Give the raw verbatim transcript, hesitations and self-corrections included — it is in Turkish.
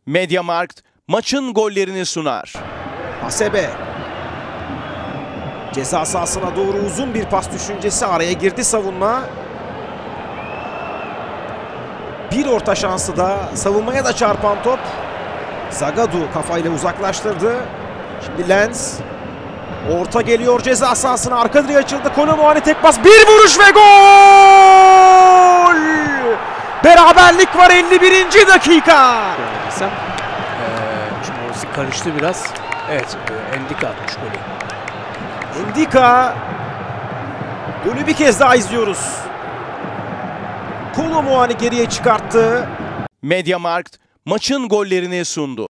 Mediamarkt maçın gollerini sunar. Hasebe. Ceza sahasına doğru uzun bir pas düşüncesi, araya girdi savunma. Bir orta şansı da, savunmaya da çarpan top. Zagadou kafayla uzaklaştırdı. Şimdi Lens. Orta geliyor ceza sahasına, arka direğe açıldı. Kolo Muani tek pas, bir vuruş ve gol! Beraberlik var elli birinci dakika. Desem, ee, şimdi orası karıştı biraz. Evet, Endika atmış golü. Endika. Golü bir kez daha izliyoruz. Kolo Muani geriye çıkarttı. Mediamarkt maçın gollerini sundu.